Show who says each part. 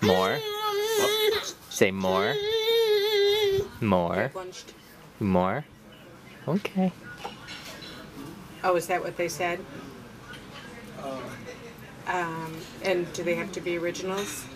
Speaker 1: More. Say more. More. More. Okay.
Speaker 2: Oh, is that what they said? And do they have to be originals?